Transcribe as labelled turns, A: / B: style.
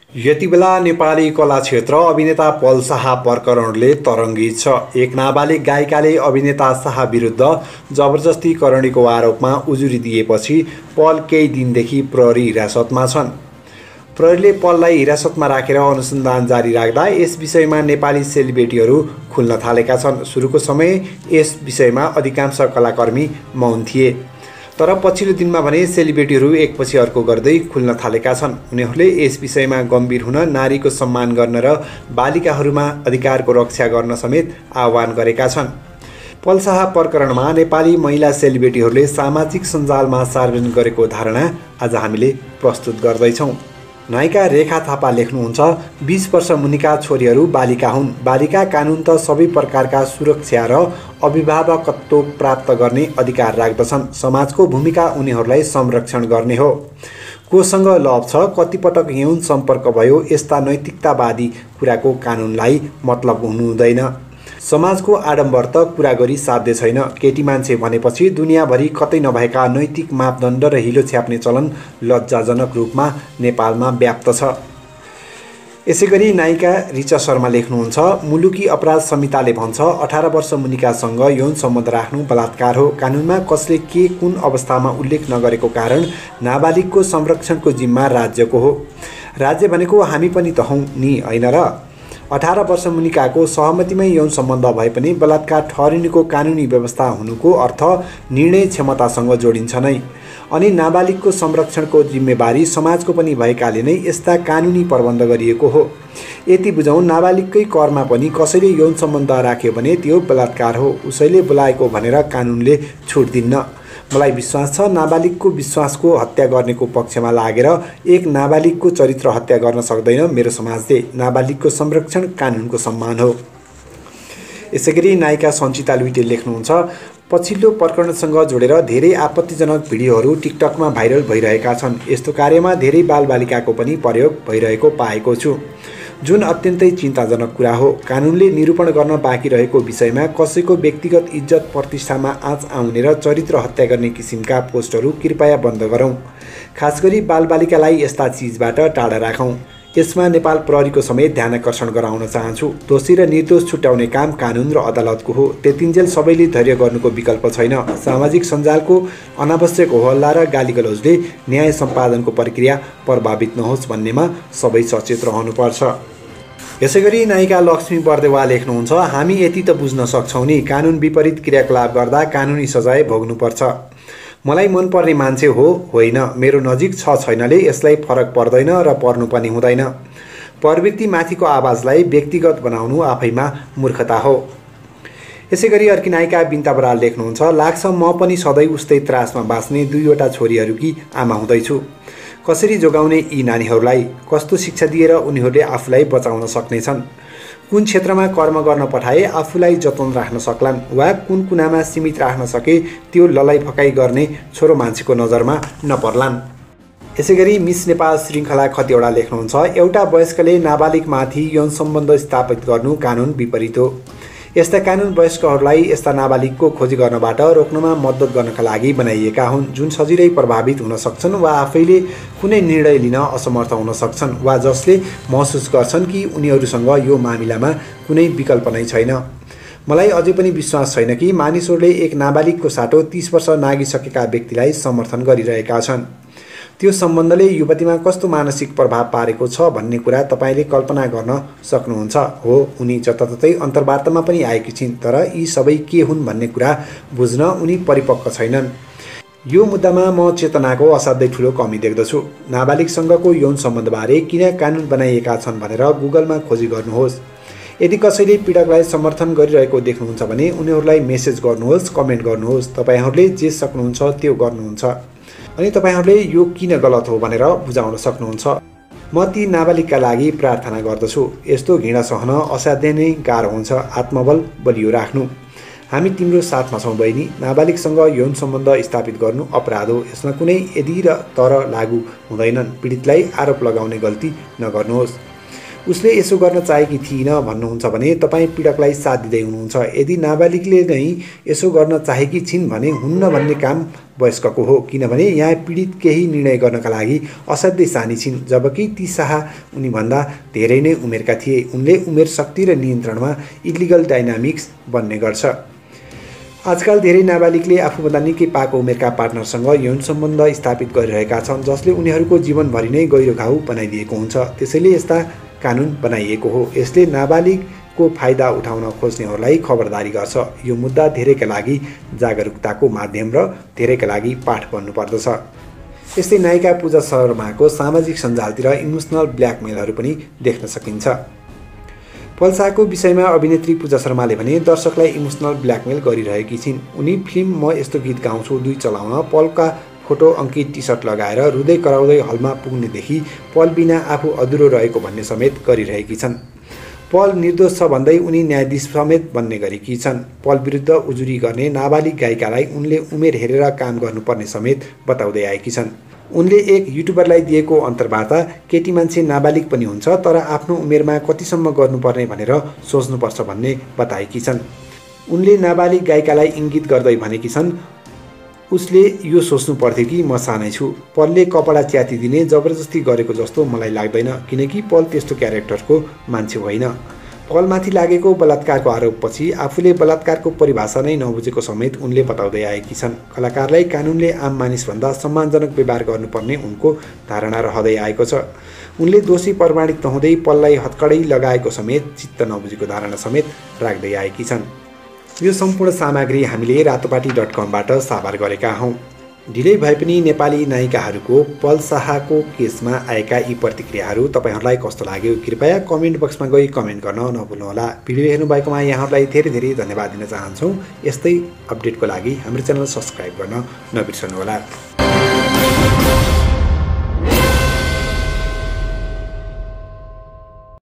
A: यति बेला नेपाली कला क्षेत्र अभिनेता पल शाह प्रकरणले तरङ्गित छ। एक नाबालिग गायिकाले अभिनेता शाह विरुद्ध जबरजस्ती करणीको आरोपमा उजुरी दिएपछि पल केही दिनदेखि प्रहरी हिरासतमा छन्। प्रहरीले पललाई हिरासतमा राखेर अनुसन्धान जारी राख्दा यस विषयमा नेपाली सेलिब्रेटीहरू खुल्न थालेका छन्। सुरुको समय यस विषयमा अधिकांश कलाकर्मी मौन थिए, तर पछिल्लो दिनमा भने सेलिब्रेटीहरू एकपछि अर्को गर्दै खुल्न थालेका छन्। उनीहरूले यस विषयमा गम्भीर हुन, नारीको सम्मान गर्न र बालिकाहरूमा अधिकारको रक्षा गर्न समेत आह्वान गरेका छन्। पल शाह प्रकरणमा नेपाली महिला सेलिब्रेटीहरूले सामाजिक सञ्जालमा सार्वजनिक गरेको धारणा आज हामीले प्रस्तुत गर्दैछौँ। नायिका रेखा थापा लेख्नुहुन्छ, 20 वर्ष मुनिका छोरीहरू बालिका हुन्। बालिका कानुन त सबै प्रकारका सुरक्षा र अभिभावकत्व प्राप्त गर्ने अधिकार राख्दछन्। समाजको भूमिका उनीहरूलाई संरक्षण गर्ने हो। कोसँग लभ छ, कतिपटक यौन सम्पर्क भयो, यस्ता नैतिकतावादी कुराको कानुनलाई मतलब हुनुहुँदैन। समाजको आडम्बर त कुरा गरी साध्य छैन। केटी मान्छे भनेपछि दुनियाँभरि कतै नभएका नैतिक मापदण्ड र हिलो छ्याप्ने चलन लज्जाजनक रूपमा नेपालमा व्याप्त छ। यसैगरी नायिका ऋचा शर्मा लेख्नुहुन्छ, मुलुकी अपराध संहिताले भन्छ 18 वर्ष मुनिकासँग यौन सम्बन्ध राख्नु बलात्कार हो। कानुनमा कसले के कुन अवस्थामा उल्लेख नगरेको कारण नाबालिगको संरक्षणको जिम्मा राज्यको हो। राज्य भनेको हामी पनि त हौं नि, होइन र? 18 वर्ष मुनिकाको सहमतिमै यौन सम्बन्ध भए पनि बलात्कार ठहरिनुको कानुनी व्यवस्था हुनुको अर्थ निर्णय क्षमतासँग जोडिन्छ नै। अनि नाबालिगको संरक्षणको जिम्मेवारी समाजको पनि भएकाले नै यस्ता कानुनी प्रबन्ध गरिएको हो। यति बुझौँ, नाबालिगकै करमा पनि कसैले यौन सम्बन्ध राख्यो भने त्यो बलात्कार हो। उसैले बोलाएको भनेर कानुनले छुट दिन्न। मलाई विश्वास छ, नाबालिगको विश्वासको हत्या गर्नेको पक्षमा लागेर एक नाबालिगको चरित्र हत्या गर्न सक्दैन मेरो समाजले। नाबालिगको संरक्षण कानुनको सम्मान हो। यसैगरी नायिका सञ्चिता लुइटेल लेख्नुहुन्छ, पछिल्लो प्रकरणसँग जोडेर धेरै आपत्तिजनक भिडियोहरू टिकटकमा भाइरल भइरहेका छन्। यस्तो कार्यमा धेरै बालबालिकाको पनि प्रयोग भइरहेको पाएको छु, जुन अत्यन्तै चिन्ताजनक कुरा हो। कानुनले निरूपण गर्न बाँकी रहेको विषयमा कसैको व्यक्तिगत इज्जत प्रतिष्ठामा आँच आउने र चरित्र हत्या गर्ने किसिमका पोस्टहरू कृपया बन्द गरौँ। खासगरी बालबालिकालाई यस्ता चिजबाट टाढा राखौँ। यसमा नेपाल प्रहरीको समेत ध्यान आकर्षण गराउन चाहन्छु। दोषी र निर्दोष छुट्याउने काम कानुन र अदालतको हो। त्यतिन्जेल सबैले धैर्य गर्नुको विकल्प छैन। सामाजिक सञ्जालको अनावश्यक होहल्ला र गालीगलौजले न्याय सम्पादनको प्रक्रिया प्रभावित नहोस् भन्नेमा सबै सचेत रहनुपर्छ। यसैगरी नायिका लक्ष्मी बर्देवा लेख्नुहुन्छ, हामी यति त बुझ्न सक्छौँ नि, कानुन विपरीत क्रियाकलाप गर्दा कानुनी सजाय भोग्नुपर्छ। मलाई मनपर्ने मान्छे हो होइन, मेरो नजिक छ छैनले यसलाई फरक पर्दैन र पर्नु पनि हुँदैन। प्रवृत्तिमाथिको आवाजलाई व्यक्तिगत बनाउनु आफैमा मूर्खता हो। यसैगरी अर्की नायिका बिन्ता बराल लेख्नुहुन्छ, लाग्छ म पनि सधैँ उस्तै त्रासमा बाँच्ने 2वटा छोरीहरूकी आमा हुँदैछु। कसरी जोगाउने यी नानीहरूलाई? कस्तो शिक्षा दिएर उनीहरूले आफूलाई बचाउन सक्नेछन्? कुन क्षेत्रमा कर्म गर्न पठाए आफूलाई जतन राख्न सक्लान्, वा कुन कुनामा सीमित राख्न सके त्यो ललाई फकाइ गर्ने छोरो मान्छेको नजरमा नपर्लान्। यसैगरी मिस नेपाल श्रृङ्खला खतिवडा लेख्नुहुन्छ, एउटा वयस्कले नाबालिगमाथि यौन सम्बन्ध स्थापित गर्नु कानुन विपरीत हो। यस्ता कानुन वयस्कहरूलाई यस्ता नाबालिगको खोजी गर्नबाट रोक्नमा मद्दत गर्नका लागि बनाइएका हुन्, जुन सजिलै प्रभावित हुन सक्छन् वा आफैले कुनै निर्णय लिन असमर्थ हुन सक्छन्, वा जसले महसुस गर्छन् कि उनीहरूसँग यो मामिलामा कुनै विकल्प नै छैन। मलाई अझै पनि विश्वास छैन कि मानिसहरूले एक नाबालिगको साटो 30 वर्ष नागिसकेका व्यक्तिलाई समर्थन गरिरहेका छन्। त्यो सम्बन्धले युवतीमा कस्तो मानसिक प्रभाव पारेको छ भन्ने कुरा तपाईँले कल्पना गर्न सक्नुहुन्छ। हो, उनी जताततै अन्तर्वार्तामा पनि आएकी छिन्, तर यी सबै के हुन् भन्ने कुरा बुझ्न उनी परिपक्व छैनन्। यो मुद्दामा म चेतनाको असाध्यै ठुलो कमी देख्दछु। नाबालिगसँगको यौन सम्बन्धबारे किन कानुन बनाइएका छन् भनेर गुगलमा खोजी गर्नुहोस्। यदि कसैले पीडकलाई समर्थन गरिरहेको देख्नुहुन्छ भने उनीहरूलाई मेसेज गर्नुहोस्, कमेन्ट गर्नुहोस्। तपाईँहरूले जे सक्नुहुन्छ त्यो गर्नुहुन्छ, अनि तपाईँहरूले यो किन गलत हो भनेर बुझाउन सक्नुहुन्छ। म ती नाबालिगका लागि प्रार्थना गर्दछु। यस्तो घृणा सहन असाध्यै नै गाह्रो हुन्छ। आत्मबल बलियो राख्नु। हामी तिम्रो साथमा छौँ बहिनी। नाबालिगसँग यौन सम्बन्ध स्थापित गर्नु अपराध हो। यसमा कुनै यदि र तर लागू हुँदैनन्। पीडितलाई आरोप लगाउने गल्ती नगर्नुहोस्। उसले यसो गर्न चाहेकी थिइन भन्नुहुन्छ भने तपाईँ पीडकलाई साथ दिँदै हुनुहुन्छ। यदि नाबालिगले नै यसो गर्न चाहेकी छिन् भने हुन्न भन्ने काम वयस्कको हो, किनभने यहाँ पीडित केही निर्णय गर्नका लागि असाध्यै सानी छिन्, जबकि ती शाह उनीभन्दा धेरै नै उमेरका थिए। उनले उमेर, शक्ति र नियन्त्रणमा इलिगल डाइनामिक्स बन्ने गर्छ। आजकल धेरै नाबालिगले आफूभन्दा निकै पाको उमेरका पार्टनरसँग यौन सम्बन्ध स्थापित गरिरहेका छन्, जसले उनीहरूको जीवनभरि नै गहिरो घाउ बनाइदिएको हुन्छ। त्यसैले यस्ता कानुन बनाइएको हो। यसले नाबालिगको फाइदा उठाउन खोज्नेहरूलाई खबरदारी गर्छ। यो मुद्दा धेरैका लागि जागरुकताको माध्यम र धेरैका लागि पाठ बन्नुपर्दछ। यस्तै नायिका पूजा शर्माको सामाजिक सञ्जालतिर इमोसनल ब्ल्याकमेलहरू पनि देख्न सकिन्छ। पल शाहको विषयमा अभिनेत्री पूजा शर्माले भने दर्शकलाई इमोसनल ब्ल्याकमेल गरिरहेकी छिन्। उनी फिल्म म यस्तो गीत गाउँछु 2 चलाउन पलका फोटो अङ्कित टी सर्ट लगाएर रुँदै कराउँदै हलमा पुग्नेदेखि पल बिना आफू अधुरो रहेको भन्ने समेत गरिरहेकी छन्। पल निर्दोष छ भन्दै उनी न्यायाधीश समेत बन्ने गरेकी छन्। पल विरुद्ध उजुरी गर्ने नाबालिग गायिकालाई उनले उमेर हेरेर काम गर्नुपर्ने समेत बताउँदै आएकी छन्। उनले एक युट्युबरलाई दिएको अन्तर्वार्ता केटी मान्छे नाबालिग पनि हुन्छ, तर आफ्नो उमेरमा कतिसम्म गर्नुपर्ने भनेर सोच्नुपर्छ भन्ने बताएकी छन्। उनले नाबालिग गायिकालाई इङ्गित गर्दै भनेकी छन्, उसले यो सोच्नु पर्थ्यो कि म सानै छु। पलले कपडा च्यातिदिने जबरजस्ती गरेको जस्तो मलाई लाग्दैन, किनकि पल त्यस्तो क्यारेक्टरको मान्छे होइन। पलमाथि लागेको बलात्कारको आरोपपछि आफूले बलात्कारको परिभाषा नै नबुझेको समेत उनले बताउँदै आएकी छन्। कलाकारलाई कानुनले आम मानिसभन्दा सम्मानजनक व्यवहार गर्नुपर्ने उनको धारणा रहँदै आएको छ। उनले दोषी प्रमाणित नहुँदै पललाई हत्कडै लगाएको समेत चित्त नबुझेको धारणा समेत राख्दै आएकी छन्। यो सम्पूर्ण सामग्री हामीले रातोपाटी.com बाट साभार गरेका हौँ। ढिलै भए पनि नेपाली नायिकाहरूको पल शाहको केसमा आएका यी प्रतिक्रियाहरू तपाईँहरूलाई कस्तो लाग्यो कृपया कमेन्ट बक्समा गई कमेन्ट गर्न नभुल्नुहोला। भिडियो हेर्नुभएकोमा यहाँहरूलाई धेरै धेरै धन्यवाद दिन चाहन्छौँ। यस्तै अपडेटको लागि हाम्रो च्यानल सब्सक्राइब गर्न नबिर्सनुहोला।